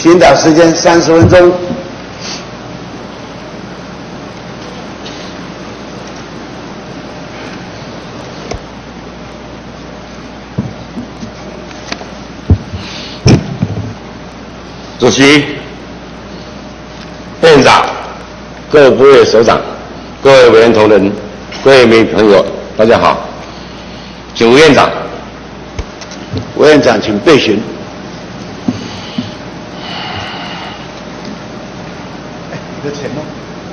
宣导时间30分钟。 主席、院长、各部会首长、各位委员同仁、各位媒体朋友，大家好。请吴院长。 吴院长，请备询。你的钱呢？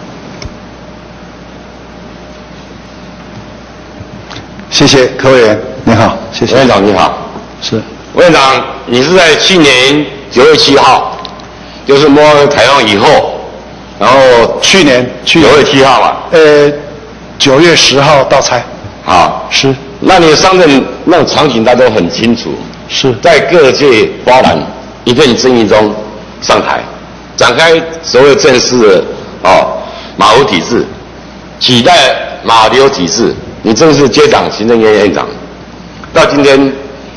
谢谢柯委员，你好，谢谢。 吴院长你好。 是。 吴院长，你是在去年9月7号。就是摸台风以后，然后去年 9月7号嘛 ，9月10号到差。 好， 是。 那你上任那种场景大家都很清楚， 是在各界哗然一片争议中上台，展开所谓正式的马虎体制，取代马刘体制，你正式接掌行政院院长。到今天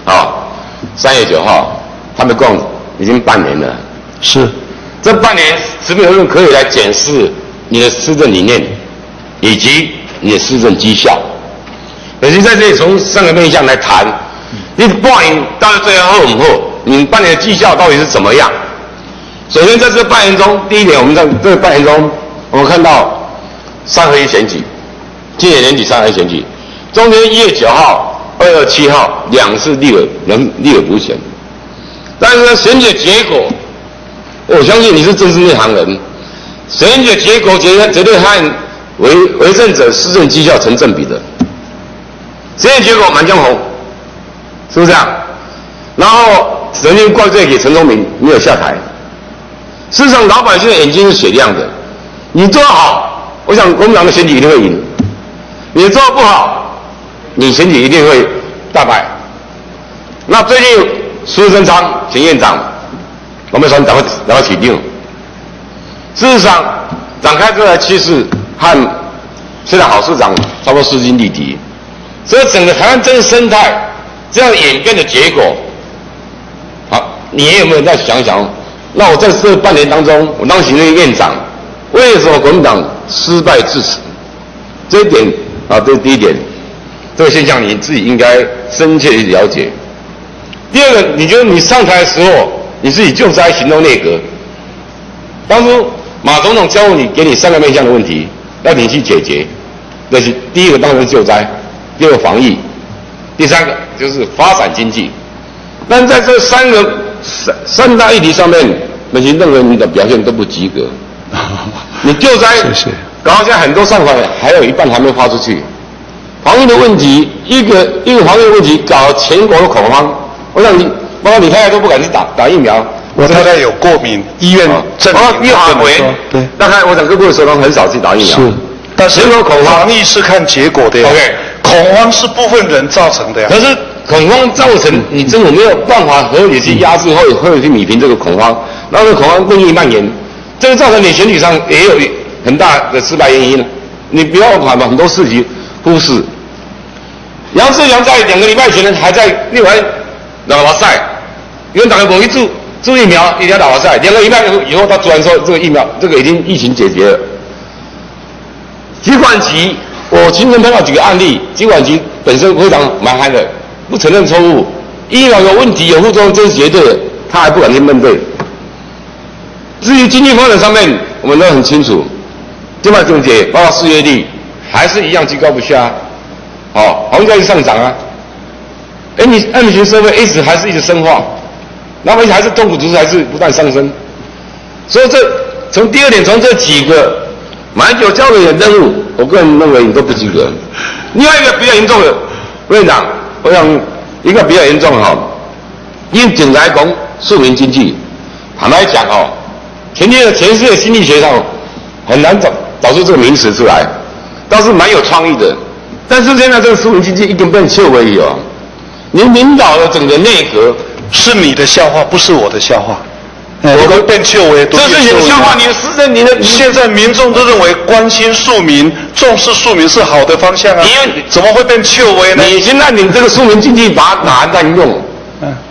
3月9号，他们共已经半年了。 是。 这半年是不是可以来检视你的施政理念，以及你的施政绩效？可是在这里从3个面向来谈，你半年到最后你半年的绩效到底是怎么样？首先在这半年中，第一点，我们在这半年中，我们看到3合一选举，今年年底3合一选举，中间1月9号、2月7号2次立委补选，但是呢，选举结果。我相信你是政治内行人，选举结果绝对和为政者施政绩效成正比的。选举结果满江红，是不是这样？然后人民怪罪给陈忠明没有下台。事实上，老百姓的眼睛是雪亮的。你做得好，我想国民党的选举一定会赢；你做得不好，你选举一定会大败。那最近苏贞昌前院长。我们说赶快起定。事实上，展开这个趋势和现在郝市长差不多势均力敌，所以整个台湾政治生态这样演变的结果，好，你也有没有再想想？那我在这半年当中，我当行政院长，为什么国民党失败至此？这一点这是第一点，这个现象你自己应该深切地了解。第二个，你觉得你上台的时候？你自己救灾行动内阁，当初马总统交付给你3个面向的问题，要你去解决。那是第一个当然是救灾，第2个防疫，第3个就是发展经济。但在这三大议题上面，那些认为你的表现都不及格。你救灾，搞到现在很多上访还有一半还没发出去。防疫的问题，一个防疫的问题，搞全国的恐慌。我想你。包括你太太都不敢去打疫苗， 我太太有过敏，医院证明。 医院法规，对。大概我想各部的首长很少去打疫苗。 是，但是防疫是看结果的呀。 OK， 恐慌是部分人造成的呀。 可是恐慌造成，你政府没有办法合理去压制或者去弭平这个恐慌，然后恐慌瘟疫蔓延，这个造成你选举上也有很大的失败原因。你不要把很多事情忽视。杨志良在2个礼拜前还在立委拉瓦赛。因为大家没去注疫苗，一定要打完赛。2个礼拜以后，他突然说这个疫苗，这个已经疫情解决了。疾管局，我亲身碰到几个案例，疾管局本身非常蛮憨的，不承认错误，疫苗有问题有副作用，这是绝对的，他还不敢去面对。至于经济发展上面，我们都很清楚，经贸总结包括失业率还是一样居高不下，房价一直上涨啊，你按民社会还是一直深化。那么还是痛苦指数还是不断上升，所以从第2点，从这几个蛮久交的任务，我个人认为你都不及格。另外一个比较严重的，院长，我想一个比较严重因为整来讲庶民经济，坦白讲全世界经济学上很难找出这个名词出来，倒是蛮有创意的。但是现在这个庶民经济一根本就而已您领导了整个内阁。 是你的笑话，不是我的笑话。我都变臭味， 这是你的笑话，你的施政， 现在民众都认为关心庶民、重视庶民是好的方向啊。怎么会变臭味呢？ 你现在你这个庶民经济把它拿来滥用，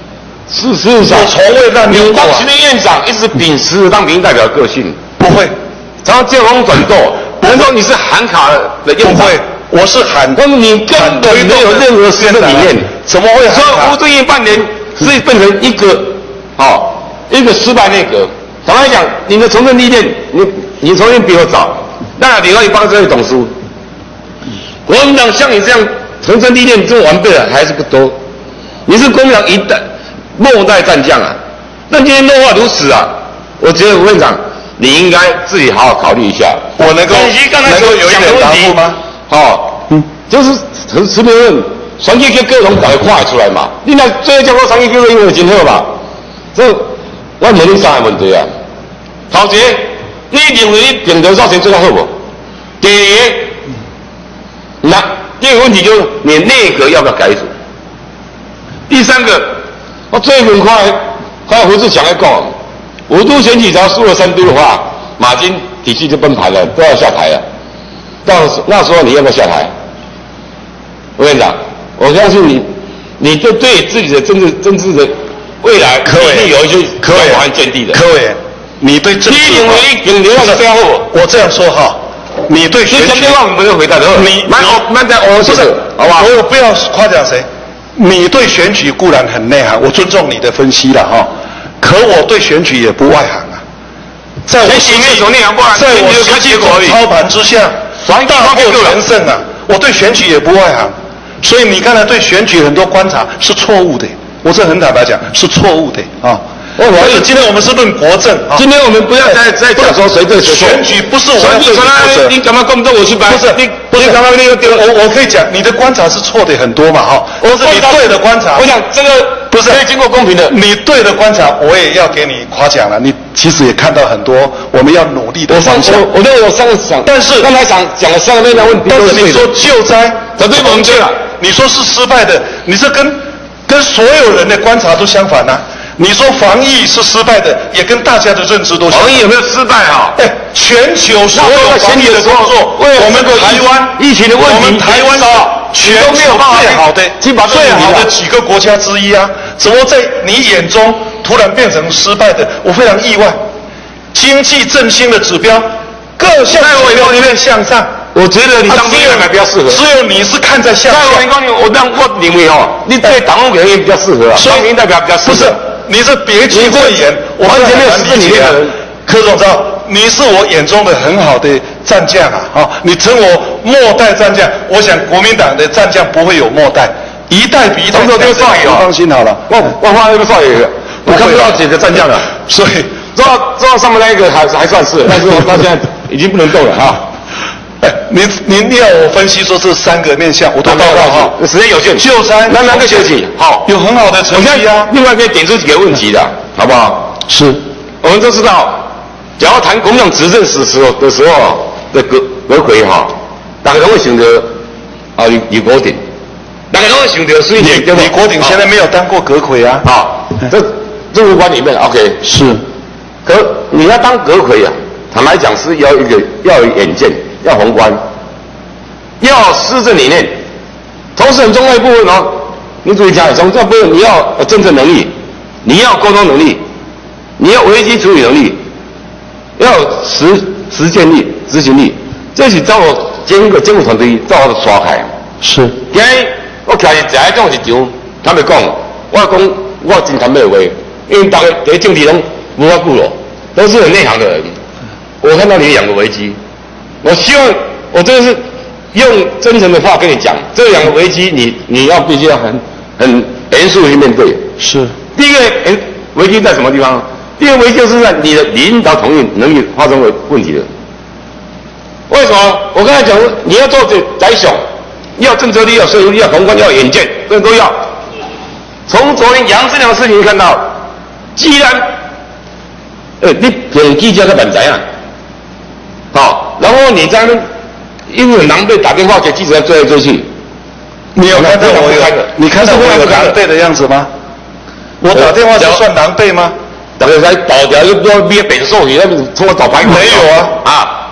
事实上， 我从未滥用过。 当行政院长一直秉持当民意代表的个性， 不会， 常常见风转舵。难道你是喊卡的院长？ 不会，我是喊。 那么你根本没有任何施政理念， 怎么会喊卡？ 所以吴敦义半年是变成一个一个失败内阁。坦白讲，你的从政历练，你从政比我早，那你可以帮这位董事。国民党像你这样从政历练这么完备的还是不多。你是国民党末代战将啊，那今天落化如此啊，我觉得吴院长你应该自己好好考虑一下。 我能够有一点答复吗？ 就是持平论，选举叫各种大家看得出来嘛。你若最后结果选举叫做因为真好嘛，这我问你三个问题啊。头一个，你认为你平头造型做得好无？第二个，第二个问题就是你内阁要不要改组？第三个，我最近看胡志强在讲，五都选举只要输了3都的话，马金体系就崩盘了，都要下台了。到那时候你要不要下台？吴院长，我相信你对自己的政治的未来一定有一些可以完建立的。 柯委，你对政治， 你认为你留下的最后， 我这样说哈，你对选举， 你讲话没有回答的，你慢在不是，好吧？ 我不要夸奖谁，你对选举固然很内行，我尊重你的分析了哈，可我对选举也不外行啊。在我实际操盘之下，大获全胜啊！我对选举也不外行，所以你刚才对选举很多观察是错误的，我这很坦白讲是错误的啊。所以今天我们是论国政啊。 今天我们不要再讲说谁对谁错。 选举不是我要对你负责。 你干嘛跟我去办？ 不是刚刚那个我可以讲你的观察是错的很多嘛哈。我是你对的观察。 我想这个不是可以经过公平的。 你对的观察，我也要给你夸奖了。你其实也看到很多我们要努力的方向。 我认为我上次讲，但是刚才讲了3个面的问题， 但是你说救灾， 对我们对了。 你说是失败的，你这跟所有人的观察都相反啊。你说防疫是失败的，也跟大家的认知都相反。 防疫有没有失败啊？ 全球所有防疫的工作，我们台湾疫情的问题， 我们台湾全球最好的几个国家之一啊，怎么在你眼中突然变成失败的？我非常意外。经济振兴的指标，各项指标一面向上。 我觉得你当兵还比较适合。 只有你是看在向下。 我认为你对党务委员比较适合啊，当民代表比较适合。 不是，你是别具慧眼，我完全没有实政理念的人。 柯总召，你是我眼中的很好的战将啊！你称我末代战将，我想国民党的战将不会有末代，一代比一代。 这个少爷啊， 放心好了。 我发那个少爷，我看不到几个战将了， 所以做到上面那一个还算是，但是我到现在已经不能动了啊。 你要我分析说这3个面向，我都到了哈。 时间有限， 救灾哪个学期好有很好的成绩啊。 另外可以点出几个问题的，好不好？ 是， 我们都知道，只要谈国民党执政时的时候的阁揆哈，大家都会想到李国鼎，大家都会想到水田。 李国鼎现在没有当过阁揆啊。 这无关里面 OK 是， 可你要当阁揆啊，坦白讲是要有远见。要宏观，要施政理念，同时很重要一部分哦。你注意讲，从这部分你要有政策能力，你要沟通能力，你要危机处理能力，要有实践力、执行力。这是照我监护团队照我的刷开。 是。 今日我徛是在讲一场，坦白讲，我真坦白话，因为大家在政治中无法顾了，都是很内行的人。我看到你2个危机。我希望我这个是用真诚的话跟你讲，这2个危机你要必须要很严肃去面对。 是。 第一个危机在什么地方？第二个危机就是在你的领导统御能力发生问题了。为什么？我刚才讲，你要做宰相，要政策力，要说服力，要宏观，要远见，这都要。从昨天杨志良的事情看到，既然你骗记者在办怎样？好，然后你在那因为很狼狈打电话给记者追来追去， 你有看到你看到我有狼狈的样子吗？我打电话就算狼狈吗？ 大家在倒掉又不要变本兽，你那边冲我找牌。 没有啊！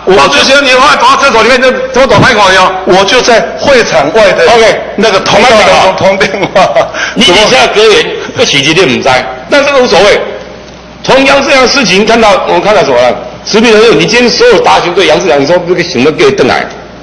我之前你放在厕所里面，这么躲开款哟。 我就在会场外的 OK 那个通道当中通电话。 你底下隔员不起急你唔知，但这个无所谓。同样这样的事情，我们看到什么呢？持平的时候，你今天所有大学对杨志良，你说这个行为给你登来，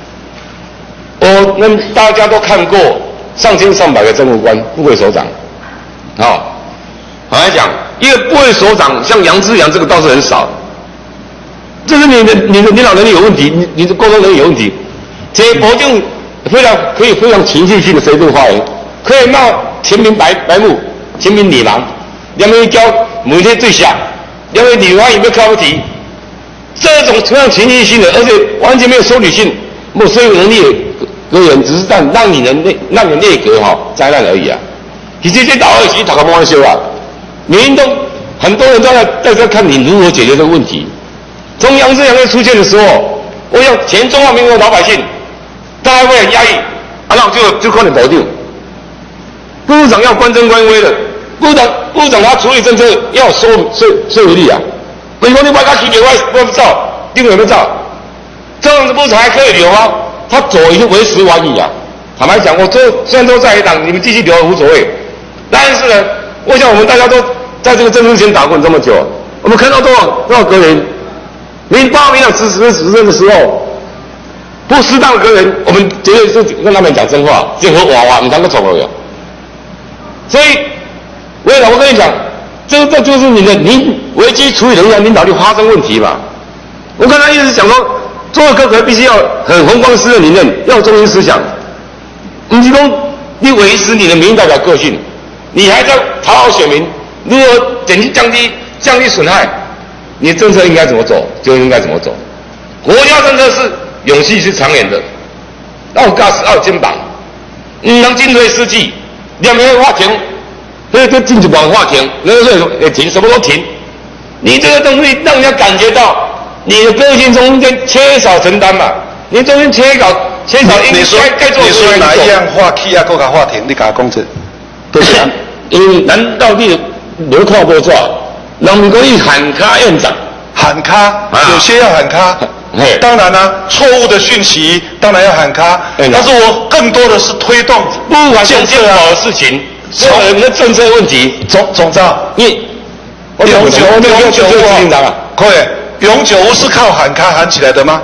大家都看过上千上百个政务官、部会首长，坦白讲，一个部会首长像杨志良这个倒是很少，这是你的领导能力有问题，你的沟通能力有问题。这保证可以非常情绪性的随便发言，可以闹全民白目、全民理盲，两边教每天最下，两边女方有没有看不起？这种非常情绪性的，而且完全没有收理性、没有说服能力的阁员，只是让你的内阁灾难而已啊！其实这大二其实大家不玩笑啊，民众很多人都在这看你如何解决这个问题。从杨志良在出现的时候，我想全中华民国老百姓，大家会很压抑，那我就靠你保定。部长要官真官威的，部长他处理政策要有说服力啊。美国你把他提给外不照，定有没有照？这样子部长还可以留吗？他走已经为时晚矣啊！坦白讲，我虽然都在野党，你们继续留无所谓。但是呢，我想我们大家都在这个政治圈打滚这么久，我们看到多少阁员，民党执政的时候，不适当的阁员，我们绝对是跟他们讲真话，这和娃娃你当个丑了哟。所以，我跟你讲。这就是你危机处理人员领导力发生问题嘛？我刚才一直讲说，做阁揆必须要很宏观施政理念，要有中心思想。不是说你维持你的民意代表个性，你还在讨好选民，如何降低损害？你的政策应该怎么走，就应该怎么走。国家政策是永续是长远的，要有架势，要有肩膀，不能进退失据，两边划停。这禁止往话停，那个停，什么都停。你这个东西让人家感觉到你的个性中间缺少承担嘛？你中间缺少应该做的事情。 你说哪一样话起啊，搁甲话停，你甲我讲这，都是啊。 因为难道你留靠不抓？人民可以喊卡院长， 喊卡，有些要喊卡。当然啦，错误的讯息当然要喊卡，但是我更多的是推动不管建设好的事情。我们的政策问题， 总召，永久屋啊，可以，永久屋是靠喊卡喊起来的吗？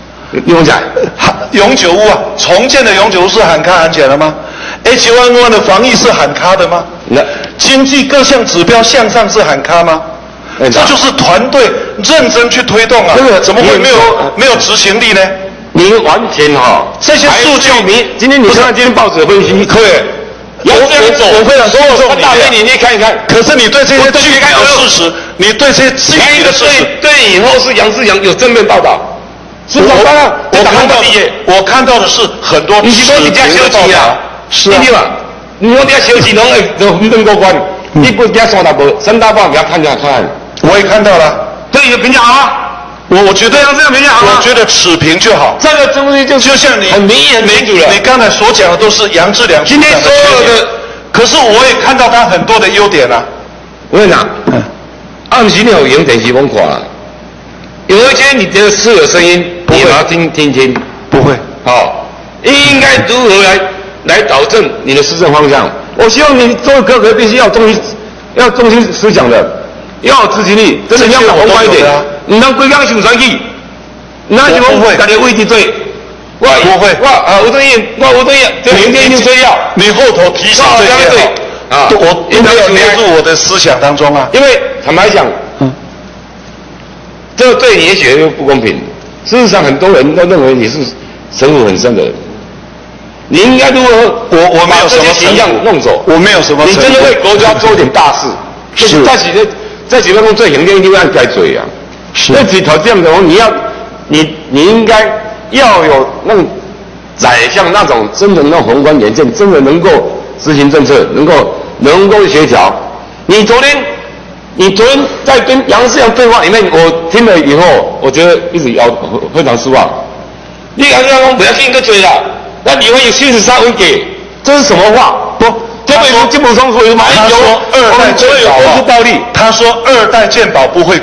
永久屋啊，重建的永久屋是喊卡喊起来的吗 ？H1N1 的防疫是喊卡的吗？经济各项指标向上是喊卡吗？这就是团队认真去推动啊，怎么会没有执行力呢？ 你完全这些数据， 今天报纸分析， 可以。我非常尊重你看一看。 可是你对这些具体的事实，你对这些具体的事实， 对以后是杨志良有正面报道。 我看到的是很多。 你是说你家休息啊？ 是啊。 你说你家休息，能过关？你不家三大报，你要看。 我也看到了。 对你的评价好吗？ 我觉得这样评价好吗？ 我觉得持平就好。 这个东西就像你很明显民主了。 你刚才所讲的都是杨志良今天所有的， 可是我也看到他很多的优点啊。 我跟你讲，暗时你有用电视风看了，有一些你觉得是有声音，你把它听， 不会。 应该如何来导正你的施政方向？我希望你做阁揆必须要中心思想的，要有执行力，真的要宏观一点。你能规纲想选去，那你们感觉位置对？ 不会。 吴敦义，这明天就这样。 你后头提醒这些我应该要列入我的思想当中啊。 因为坦白讲，这对你也许又不公平。事实上，很多人都认为你是城府很深的人。你应该如何？ 我没有什么形象弄走。 我没有什么。 你真的为国家做一点大事。是。在几分钟最行政一定要改嘴啊。是。那几条这样的话，你应该要有那种宰相那种真的那种宏观眼见，真的能够执行政策，能够协调。你昨天在跟杨志良对话里面，我听了以后，我觉得一直非常失望。你杨志良说不要听个嘴啦，那你会有73分给，这是什么话？不，这本书基本上说有马英九， 二代健保不是暴力。 他说二代健保不会过。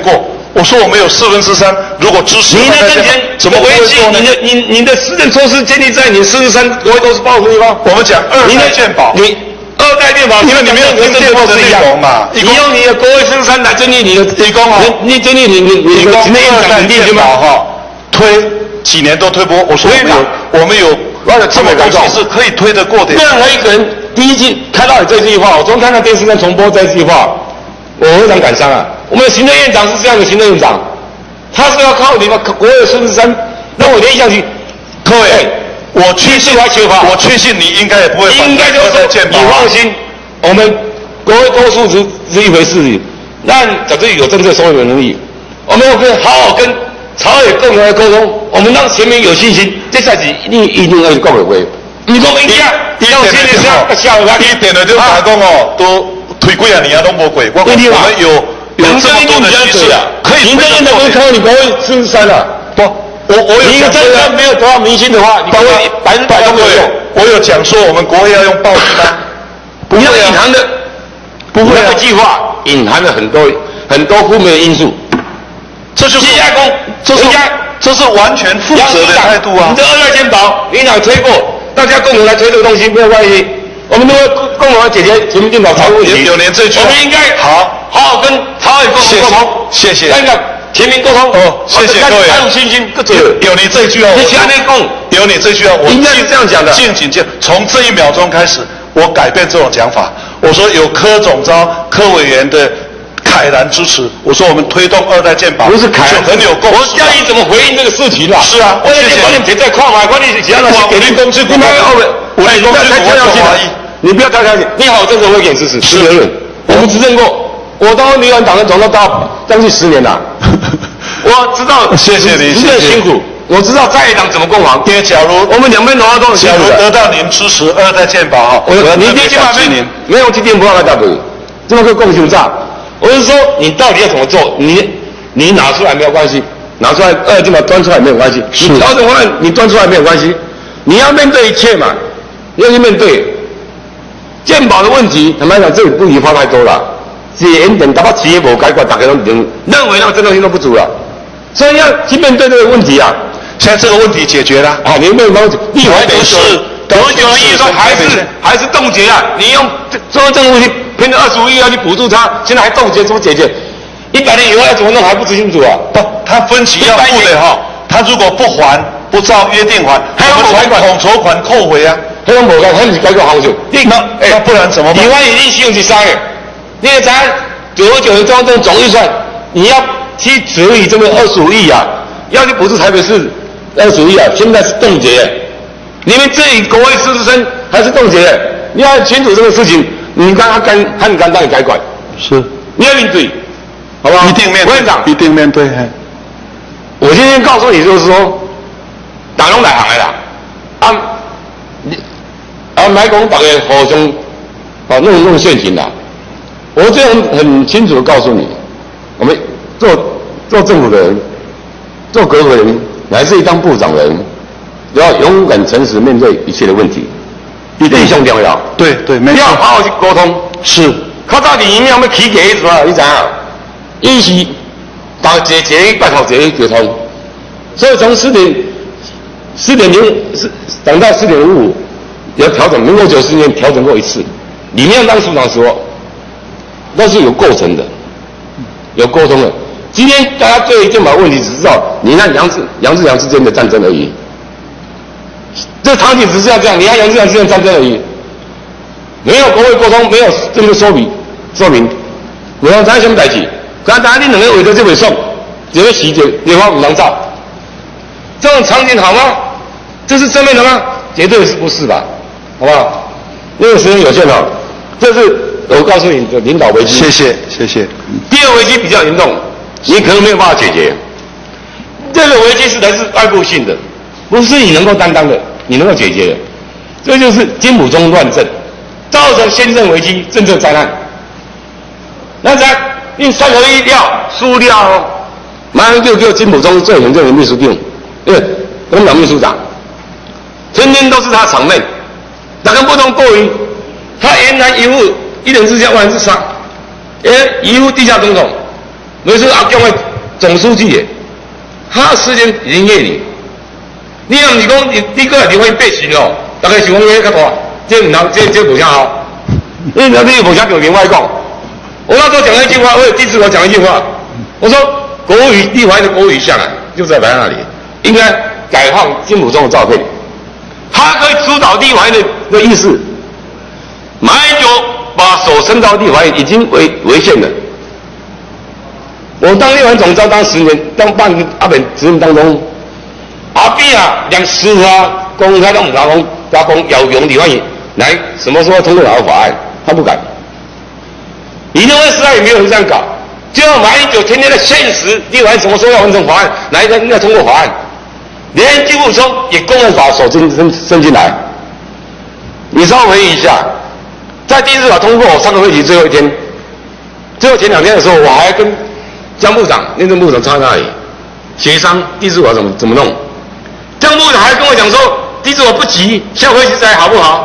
我说我们有3/4，如果支持， 你的政权怎么会做呢？ 你的施政措施建立在你4/3国会都是报税吗？ 我们讲2代健保， 你2代健保， 因为你没有听电报的内容嘛， 你用你的国会4/3来建立你的提供啊， 你建立你的行政院长能力对吗？ 哈，推几年都推不过。我说我们有这么东西是可以推得过的。 任何一个人第一次看到你这句话，我昨天看到电视上重播这句话，我非常感伤啊。我们的行政院长是这样的行政院长，他是要靠你们国会4/3让我联想起。 各位，我确信你应该也不会反对2代健保。 你放心，我们国会多数是一回事，但早就有政策收尾能力，我们可以好好跟朝野共同来沟通，我们让全民有信心，这下子一定会共委会。你讲应该， 一点的就打工哦，都推几啊年啊都没过。我们有这么多的趋势，可以。 行政院长不是靠你国会4/3了？ 不，我有你政策没有得到民心的话，你国会100%都没有用。 我有讲说我们国会要用报纸吗？ 不会隐含的，不会那个计划隐含了很多负面的因素。 这就是加工， 这是完全负责的态度啊！ 你这2代健保，领导推过，大家共同来推这个东西没有关系，我们都会共同来解决全民健保财务问题。 有年这句， 我们应该好好跟朝野共同沟通， 谢谢， 那个全民沟通。 哦，谢谢各位， 还有信心， 有你这句啊， 你前面共有你这句啊，我应该是这样讲的。 从这1秒钟开始，我改变这种讲法，我说有柯总召、柯委员的慨然支持，我说我们推动2代健保， 不是慨然， 很有共识。 我教你怎么回应这个事情啦。 是啊， 我也帮你别再看嘛，关键是其他那些给你公司，你不要太跳下去了，你不要太跳下去。你好，政策我给你支持，是责任。我们执政过，我当立院党员总到将近10年了，我知道， 谢谢你， 真的辛苦。我知道在野党怎么攻防， 因为假如我们两边都很辛苦。 假如得到您支持2代健保哈， 你一定感谢您。没有这点不让他大不，这么个共修炸。我是说，你到底要怎么做？你拿出来没有关系，拿出来2代健保端出来没有关系，你调整方案你端出来没有关系，你要面对一切嘛，你要去面对健保的问题。坦白讲，这里不宜花太多了，延等达到企业无改革，大家都认为那个正当性都不足了，所以要去面对这个问题啊。 现在这个问题解决了啊，你没有帮立法得是99的预算还是冻结啊？你用中央政府去偏的25亿要去补助他，现在还冻结，怎么解决？100年以后要怎么弄还不知清楚啊？ 不，他分期要付的哈，他如果不还，不照约定还，我们从统筹款扣回啊。 他讲无改，他不是改革方式。 那不然怎么办？ 你万一你使用是啥个？你也查99年中央政府总预算，你要去处理这个25亿啊，要去补助台北市25亿啊，现在是冻结。你们自己国会4/3还是冻结？你要清楚这个事情，你看他很敢让你改管， 是你要面对，好不好？ 一定面对，一定面对。 我今天告诉你，就是说，大拢来行的啦，买讲大家互相弄陷阱啦。我这样很清楚的告诉你，我们做政府的人，做阁揆人，乃至于当部长的人，要勇敢诚实面对一切的问题，一定上重要。 对，没错。 要好好去沟通。 是。 他到底影响要起价什么？你知啊？伊是把一拜托一沟通，所以从4.0涨到4.55，要调整。民国90年调整过1次，里面当署长说，那是有构成的，有沟通的。今天大家对健保问题只知道，你看杨志良之间的战争而已。这场景只是要这样，你看杨志良之间的战争而已，没有国会沟通，没有政策说明，我讲知什么代志？刚才你两个为了这尾送，这个细节电话不能照，这种场景好吗？这是正面的吗？绝对是不是吧？好不好？因为时间有限了，这是我告诉你的领导危机。 谢谢。 第二危机比较严重，你可能没有办法解决。这个危机是来自外部性的，不是你能够担当的，你能够解决的。这就是金溥中乱政，造成宪政危机、政策灾难。那咱你3合1了输了哦，马上就叫金溥中做行政院秘书长，因为我当秘书长，天天都是他场面，哪个不同过于他原来一副1人之下万人之上，依附地下总统，每次阿公的总书记耶，他的时间已经业你。你若不是讲你过来离婚8旬哦，大概是讲你较大，这唔通，这无啥好。你无啥对另外讲。我那时候讲了一句话，我有第一次我讲一句话，我说国语立法院的国语像啊，就在摆那里，应该改放金溥聪的照片，他可以主导立法院的议事。马英九把手伸到立法院，已经违宪了。我当立法院总召当10年，当8年阿扁执政当中，阿扁啊，连司法公开都唔敢讲，要用立法院来什么时候通过哪个法案，他不敢。你认为时代也没有人这样搞，就像马英九天天在限时立法院什么时候要完成法案，哪一个要通过法案，连金溥聪也公然把手伸进来。你稍微回忆一下，在第一次法通过3个会期最后一天，最后前2天的时候，我还跟江部长、内政部长在那里协商第一次法怎么弄。江部长还跟我讲说，第一次法不急，下会期再好不好？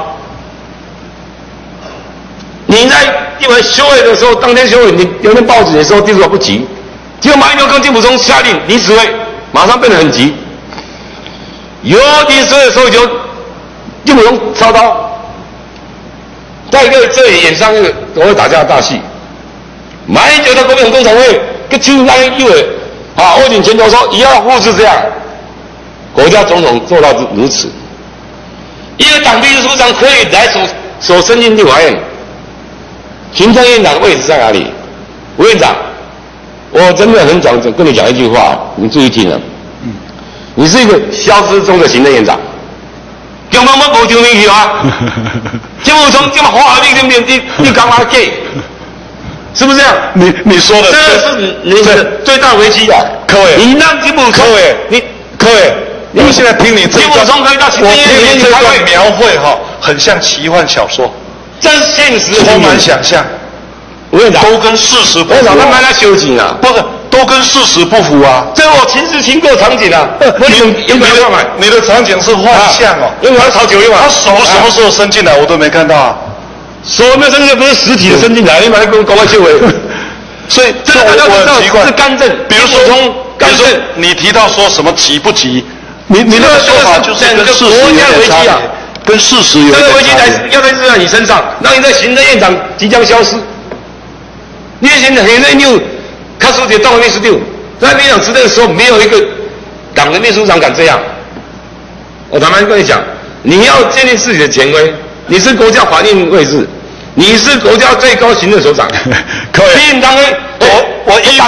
你在立法院休会的时候，当天休会，你有天报纸也说第一次法不急，结果马英九跟金溥聪下令临时会，马上变得很急。有临时会的时候，就金溥聪操刀，在这里演上一个我会打架的大戏。马英九到国民党中常会跟亲让一委握紧拳头说以后护持这样，国家总统做到如此。一个党秘书长可以来手伸进立法院。行政院长的位置在哪里？吴院长，我真的很想跟你讲一句话，你注意听了。你是一个消失中的行政院长，根本无丢面去啊！金溥聪这么花你干嘛给？是不是这样？ 你说的， 这是你的最大危机啊！ 各位， 你让金溥聪， 各位，我们现在听你这金溥聪可以到行政院这段描绘很像奇幻小说。 这是现实， 充满想象。 吴院长都跟事实不符。 我早上帮他修警啊， 不是，都跟事实不符啊。 这我亲自经过场景啊。 你的场景是幻象哦。 因为我要炒酒用啊。 他手什么时候伸进来，我都没看到啊。 手没有伸进来，不是实体的伸进来，你把它给我搞外修为。 所以这我很奇怪。 是干政， 比如说你提到说什么急不急，你那个说法就是跟事实有点差别。跟事实有这个危机要在热在你身上，让你在行政院长即将消失。你现在现在你有卡苏杰当了秘书长，在民进党执政的时候，没有一个党的秘书长敢这样。我坦白跟你讲，你要建立自己的权威，你是国家法定位置，你是国家最高行政首长。 可以。 民进党我依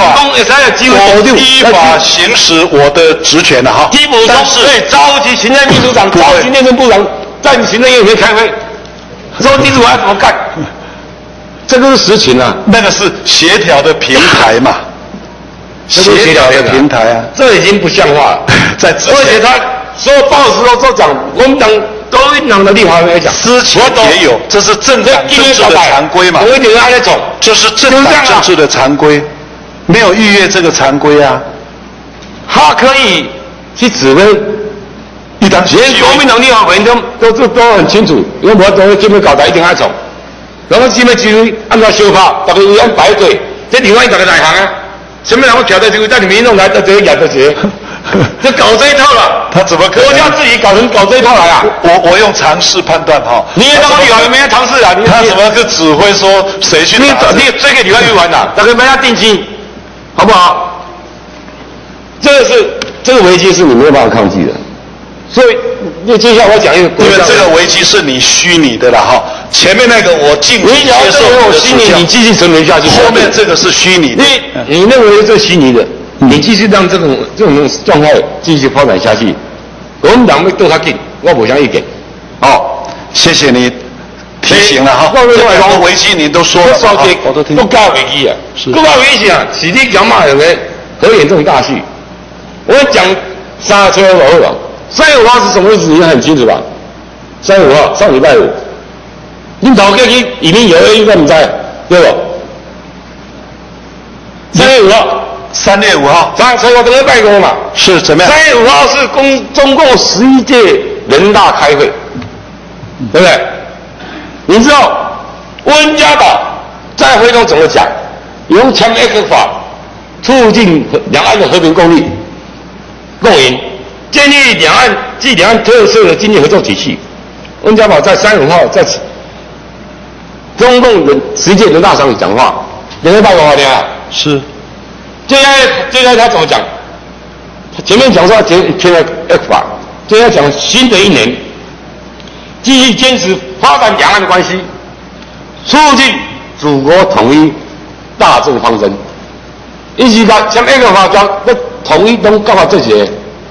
法行使我的职权了哈。 基本上是召集行政秘书长、召集内政部长。在你行政院里面开会，说第一次我要怎么干？这个是实情啊， 那个是协调的平台嘛，协调的平台啊， 这已经不像话了。而且他所有报纸都讲，我们国民党的立法院来讲， 私情也有，这是政党政治的常规嘛。 我一点还在走， 这是政党政治的常规，没有逾越这个常规啊。 他可以去指挥。连国民党立法委员都很清楚，因为我都这边搞的一定爱走，然后这边就按照修法，大家一样排队，这另外一个来行啊，什么人会挑在这个，在你民众来到这个演的节，就搞这一套了。 他怎么可能？ 国家自己搞这一套来啊？ 我用常识判断哈。 你也当立法院没常识啊？ 他怎么是指挥说谁去打？ 你这个礼拜预完了，大家没要定金，好不好？这个危机是你没有办法抗拒的。所以，接下来我讲一个， 因为这个危机是你虚拟的了哈，前面那个我尽力接受我虚拟，你继续存留下去。 后面这个是虚拟的， 你认为这虚拟的，你继续让这种状态继续发展下去，我们党会对他紧，我不想意见。 谢谢你提醒了哈。这两个危机你都说了， 我都听。国家危机啊，国家危机啊，是你讲骂人的和演这种大戏。我讲3月25号。3月5号是什么日子？你很清楚吧？3月5号，上礼拜五，你头家去移民游，应该不知道，对不？3月5号 ，3月5号， 所以我跟他拜过嘛。 是怎么样 ？3月5号是中共11届人大开会，对不对？你知道温家宝在会中怎么讲？用签 X 法， 促进两岸的和平共赢，建立两岸特色的经济合作体系。温家宝在3月5号在中共10届人大常委讲话，联合报告好听啊？ 是。 接下来他怎么讲？他前面讲说填了 F 法，接下来讲新的一年，继续坚持发展两岸的关系，促进祖国统一大政方针。一起把像 F 法讲要统一都搞到这些，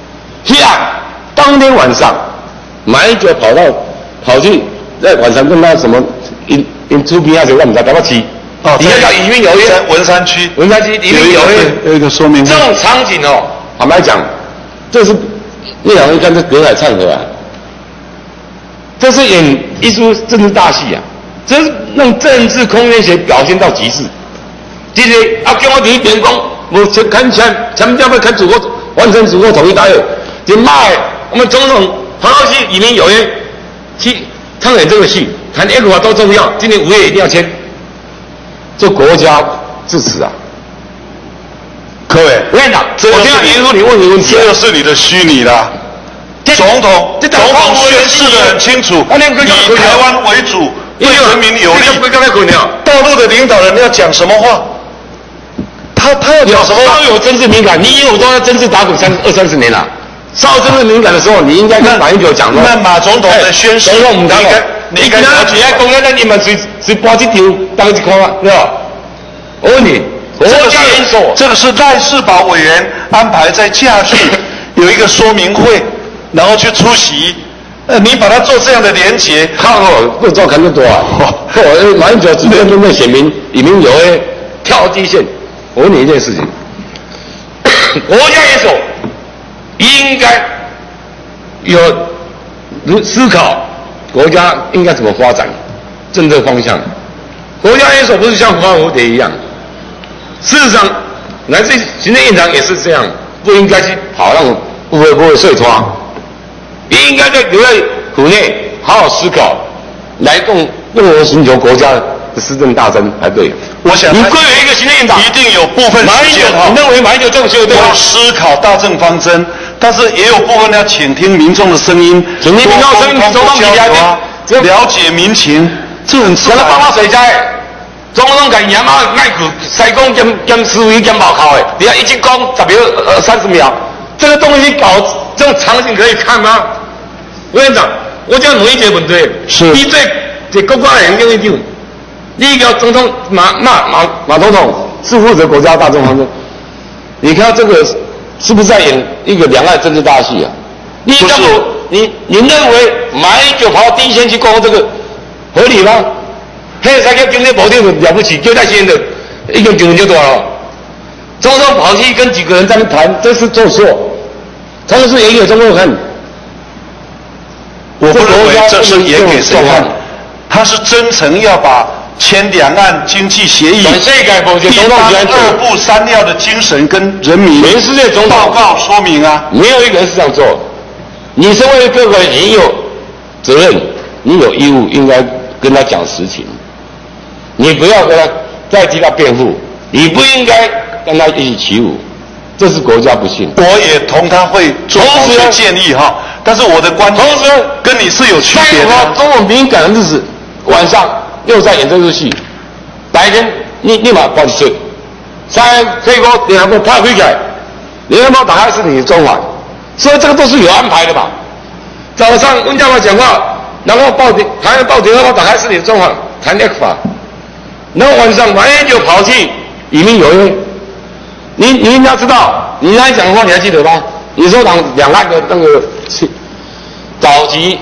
当天晚上，马英九跑去在晚上跟他什么因出兵啊，谁我们在台北市。 哦， 你看到移民有约， 文山区移民有约有一个说明。 这种场景哦，坦白讲，这是那两人看这隔海唱和啊，这是演一出政治大戏啊，这是让政治空间学表现到极致。这些叫我伫边讲，我看强调要看祖国完成祖国统一大业，就骂我们总统跑到去移民有约去唱演这个戏，谈 F 法多重要，今年5月一定要签。这国家至此啊！ 各位， 我跟你讲，我现在提出你问你问题， 这就是你的虚拟啦。总统宣示得很清楚，以台湾为主，对人民有利。大陆的领导人要讲什么话？他要讲什么？ 稍有政治敏感，你有都要政治打滚20-30年了。稍有政治敏感的时候，你应该跟马英九讲说。 那马总统的宣誓， 你跟他举在公园在你们谁搬这条当一看啊，对吧？我问你， 这个是赖士葆委员安排在假日有一个说明会，然后去出席。你把它做这样的连结， 看哦，不照看得多啊！马英九直接对写明移民有跳地线。我问你一件事情，国家元首应该有思考。国家应该怎么发展政策方向？国家元首不是像花蝴蝶一样，事实上，来自行政院长也是这样，不应该去跑那种不会社团，应该在留在府内好好思考，来共同寻求国家的施政大政才对。 我想， 你归为一个行政院长， 一定有部分时间你认为马英九这种行为对吗？ 思考大政方针。但是也有部分要倾听民众的声音， 倾听民众声音，总统起来了解民情，这很自然。 帮我水灾，总统甲盐马卖去西讲兼思维兼报考的，你看一直讲10秒30秒，这个东西搞这种场景可以看吗？委员长，我讲问一个问题， 是你对国家行政院长，你叫总统马总统是负责国家大政方针，你看这个。是不是在演一个两岸政治大戏啊？你认为马英九跑到第一线去攻这个合理吗？黑才叫经济保定了不起，就在先的一个9年就多了。总统跑去跟几个人在那谈，这是做错，同时也给中国看。 我不认为这是演给谁看，他是真诚要把签两岸经济协议，第2部3要的精神跟人民全世界总统报告说明啊， 没有一个人是这样做。你身为各位，你有责任，你有义务应该跟他讲实情，你不要跟他再替他辩护，你不应该跟他一起起舞，这是国家不幸。 我也同他会做某些建议哈，但是我的观点同时跟你是有区别的。 中国敏感的日子，晚上。又在演这出戏，白天立马报去，可以说联合报拍回来，联合报打开是你的中环，所以这个都是有安排的嘛。早上温家宝讲话，然后台湾报联合报打开是你的中环，谈 F 法，然后晚上马英九跑去移民有约，你应该知道，你那讲的话你还记得吗？你说两岸的那个早期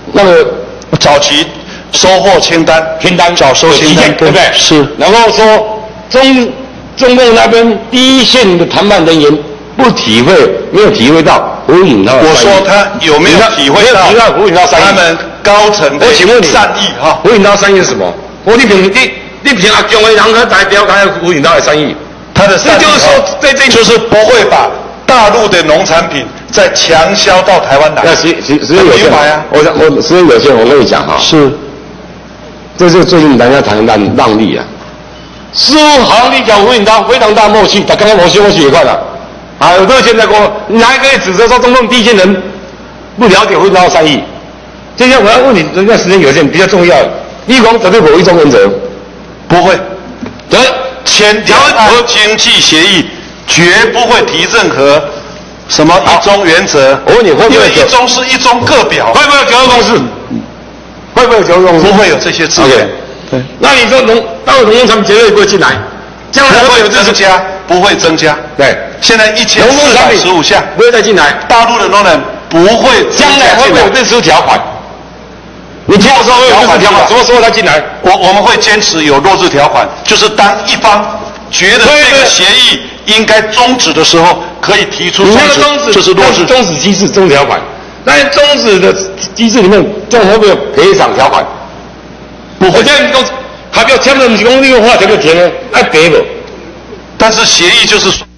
收获清单，早收清单， 对不对？ 是。 然后说中共那边第一线的谈判人员没有体会到胡锦涛。 我说他有没有体会到胡锦涛善意？ 他们高层的善意哈。 胡锦涛善意是什么？你凭阿姜的人他代表他胡锦涛的善意， 他的善意就是说，就是不会把大陆的农产品再强销到台湾来。 那时间有限啊，我时间有限，我跟你讲哈。 是。 这是最近大家谈让利啊， 似乎好像你讲非常大默契，他刚刚默契也快了。啊，有这个现在说，你还可以指责说中共地线人不了解非常善意。接下来我要问你，人家时间有限，比较重要，立功绝对某一种原则， 不会。 签和经济协议绝不会提任何什么一中原则。 我问你，会不会因为一中是一中各表， 会不会有九二共识？会不会有九二共识？ 不会有这些字眼。 对，那你说到农工产品绝对不会进来，将来会有增加，不会增加。 对， 现在1415项不会再进来， 大陆的农人不会将来会不会有认输条款？你听我说会有认输条款，什么时候才进来？ 我们会坚持有落日条款，就是当一方觉得这个协议应该终止的时候，可以提出终止，就是落日终止机制、终止条款。但是终止的机制里面，这种会不会有赔偿条款？不会。这样讲，还不要签的不是讲你用话条就填的，爱赔不？ 但是协议就是说。